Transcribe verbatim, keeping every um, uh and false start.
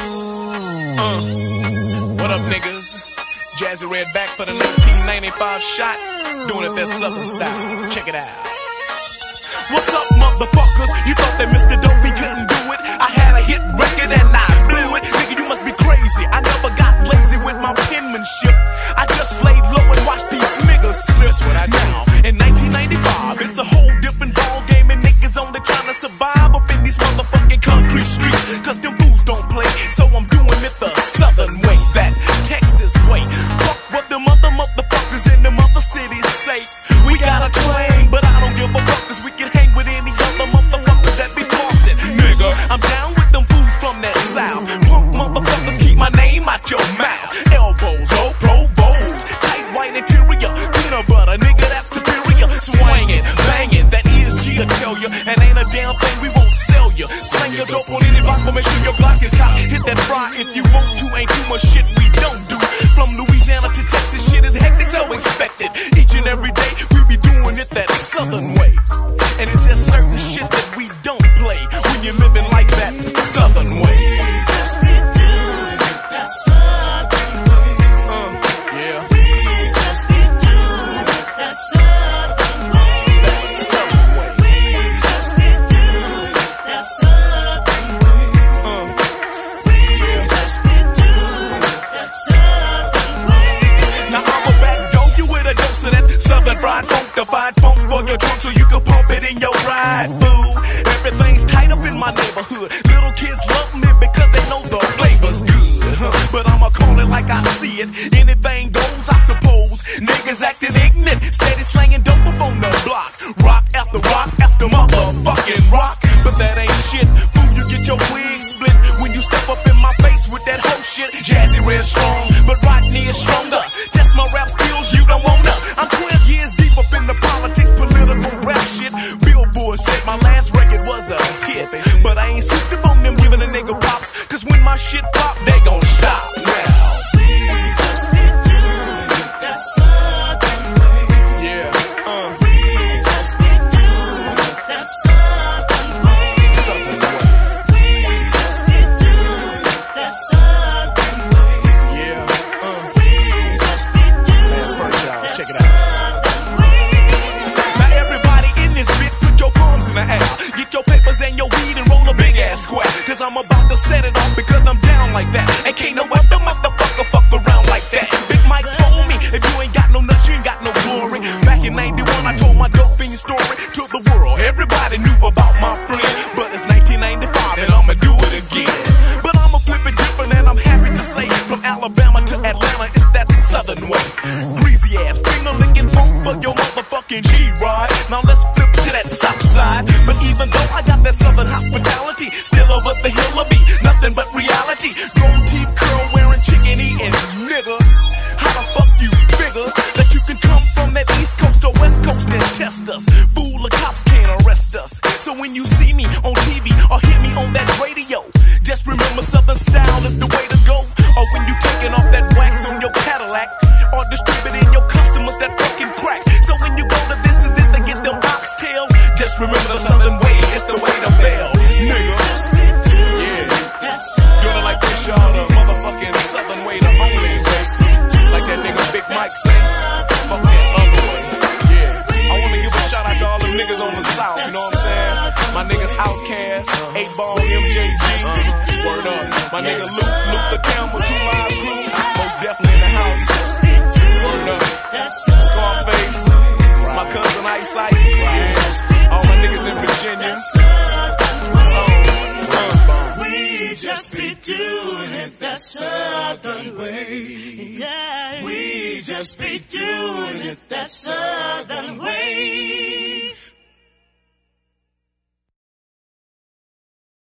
Uh, what up, niggas? Jazzie Red back for the nineteen ninety-five shot. Doing it that Southern style. Check it out. What's up, motherfuckers? You thought that Mister Dopey couldn't do it? I had a hit record and I blew it. Nigga, you must be crazy. I never got lazy with my penmanship. I just laid low and watched these niggas slip. That's what I do. In nineteen ninety-five, it's a whole different ball game, and niggas only trying to survive up in these motherfucking concrete streets. Cause them fools don't play, so I'm doing it the Southern way, that Texas way. Fuck what them other motherfuckers in them other cities say. We got a twang, but I don't give a fuck, cause we can hang with any other motherfuckers that be flossing. Nigga, I'm down with them fools from that south. Punk motherfuckers, keep my name out your mouth. Elbows, oh, provos, tight white interior, peanut butter, nigga, that's superior. Swangin', bangin', that E S G will tell you, and ain't a damn thing we won't sell you. Slang your dope on any block, but make sure your block is hot. Hit that fry if you want to, ain't too much shit we don't do. From Louisiana to Texas, shit is hectic, so expected. Each and every day, we be doing it that Southern way. And it's just certain shit that we don't play when you're living like that Southern way. We just be doing it that Southern way. Uh, yeah. We just be doing it that Southern way. That Southern way. We just be doing it that Southern way. Uh, We just be doing it that Southern way. now I'ma backdoor you with a dose of that Southern fried funk, defied funk for your trunk so you can pump it in your ride, boo. Everything's tight up in my neighborhood. Little kids love me because they know the flavor's good. Huh. But I'ma call it like I see it. Anything goes, I suppose. Niggas acting ignorant, steady slanging dope up on the block. Rock after rock after motherfucking rock. But that ain't shit. Fool, you get your wig split when you step up in my face with that whole shit. Jazzie Red strong, but Rodney is stronger. Test my rap skills, you don't wanna. I'm twelve years deep up in the politics, political rap shit. Billboard said my last record was a hit, but I ain't super on them giving a nigga props. Cause when my shit pop, they gon' stop now. We just be doing it that Southern way. Yeah, uh, We just be doing it that Southern way. Southern way. We just be doing it that Southern way. Yeah, uh, We just be doing last verse, y'all. that Check it out. Southern way. Now everybody in this bitch, put your palms in the air. Get your papers and your weed and roll a big ass square. Cause I'm about to set it off because I'm down like that. And can't no other motherfucker fuck around like that. Big Mike told me, if you ain't got no nuts, you ain't got no glory. Back in ninety-one, I told my dope fiend story to the world. Everybody knew about my friend. But it's nineteen ninety-five and I'ma do it again. But I'ma flip it different and I'm happy to say, from Alabama to Atlanta, it's that Southern way. Greasy ass, finger licking funk for your motherfucking G-Ride. Now let's flip to that south side. But even though I got that Southern hospitality, still over the hill of me, nothing but reality. Gold teeth, curl wearing, chicken eating nigga. How the fuck you figure that you can come from that East Coast or West Coast and test us? Fool, the cops can't arrest us. So when you see me on T V or hear me on that radio, just remember Southern style is the way to go. Or when you taking off that wax on your Cadillac, or distributing your customers that fucking crack. So when you go to This Is It to get them oxtails, just remember the Southern way, it's the way to bail. Nigga, Just be doing yeah, it that Southern doing it like this, y'all, the motherfucking Southern way, the only way. Like that nigga Big Mike say, fuck that other way. Yeah, I wanna give a shout out to all them niggas on the south, you know what I'm saying? My niggas Outkast, eight ball, M J G, word up. My nigga Luke, Luke the Campbell, two live crew, most definitely in the house. Word up. Scarface, my cousin Eyesight, yeah. All my niggas in Virginia. So, uh, We just be doing it that Southern way. Yeah. We just be doing it that Southern way.